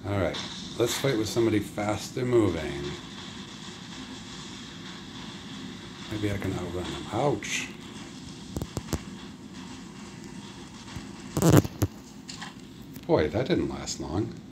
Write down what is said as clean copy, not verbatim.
Alright, let's fight with somebody faster moving. Maybe I can outrun them. Ouch! Boy, that didn't last long.